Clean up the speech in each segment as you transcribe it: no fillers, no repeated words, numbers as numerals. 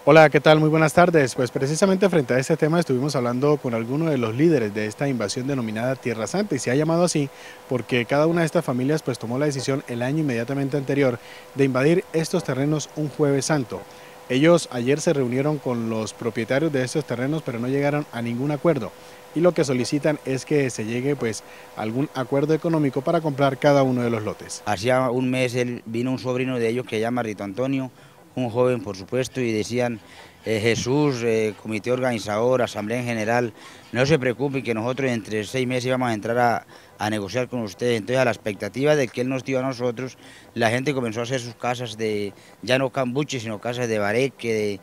Hola, ¿qué tal? Muy buenas tardes. Pues precisamente frente a este tema estuvimos hablando con algunos de los líderes de esta invasión denominada Tierra Santa y se ha llamado así porque cada una de estas familias pues tomó la decisión el año inmediatamente anterior de invadir estos terrenos un jueves santo. Ellos ayer se reunieron con los propietarios de estos terrenos pero no llegaron a ningún acuerdo y lo que solicitan es que se llegue pues a algún acuerdo económico para comprar cada uno de los lotes. Hacía un mes vino un sobrino de ellos que se llama Rito Antonio, un joven por supuesto, y decían, Jesús, comité organizador, asamblea en general, no se preocupen que nosotros entre 6 meses íbamos a entrar a negociar con ustedes. Entonces a la expectativa de que él nos dio a nosotros, la gente comenzó a hacer sus casas de, ya no cambuches, sino casas de bareque,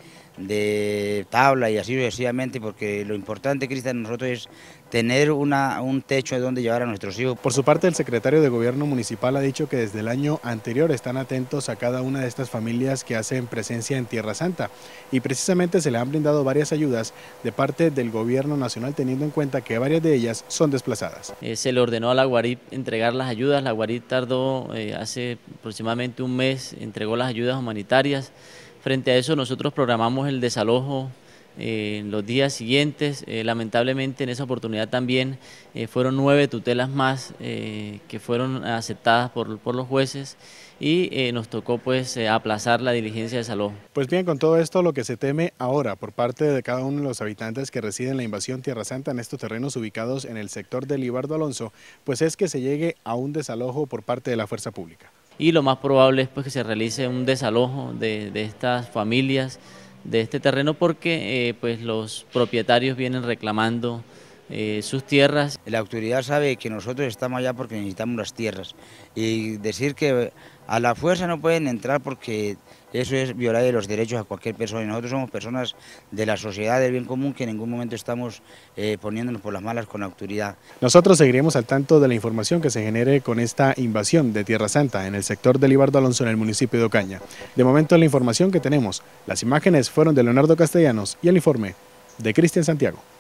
de tabla y así sucesivamente, porque lo importante, Cristian, nosotros es tener un techo de donde llevar a nuestros hijos. Por su parte, el secretario de Gobierno Municipal ha dicho que desde el año anterior están atentos a cada una de estas familias que hacen presencia en Tierra Santa y precisamente se le han brindado varias ayudas de parte del Gobierno Nacional teniendo en cuenta que varias de ellas son desplazadas. Se le ordenó a la Guarit entregar las ayudas. La Guarit tardó hace aproximadamente un mes, entregó las ayudas humanitarias. Frente a eso nosotros programamos el desalojo en los días siguientes. Lamentablemente en esa oportunidad también fueron 9 tutelas más que fueron aceptadas por los jueces y nos tocó pues aplazar la diligencia de desalojo. Pues bien, con todo esto lo que se teme ahora por parte de cada uno de los habitantes que residen en la invasión Tierra Santa en estos terrenos ubicados en el sector de Libardo Alonso, pues es que se llegue a un desalojo por parte de la fuerza pública. Y lo más probable es pues que se realice un desalojo de estas familias de este terreno porque pues los propietarios vienen reclamando sus tierras. La autoridad sabe que nosotros estamos allá porque necesitamos las tierras y decir que a la fuerza no pueden entrar porque eso es violar los derechos a cualquier persona y nosotros somos personas de la sociedad del bien común que en ningún momento estamos poniéndonos por las malas con la autoridad. Nosotros seguiremos al tanto de la información que se genere con esta invasión de Tierra Santa en el sector de Libardo Alonso en el municipio de Ocaña. De momento la información que tenemos, las imágenes fueron de Leonardo Castellanos y el informe de Cristian Santiago.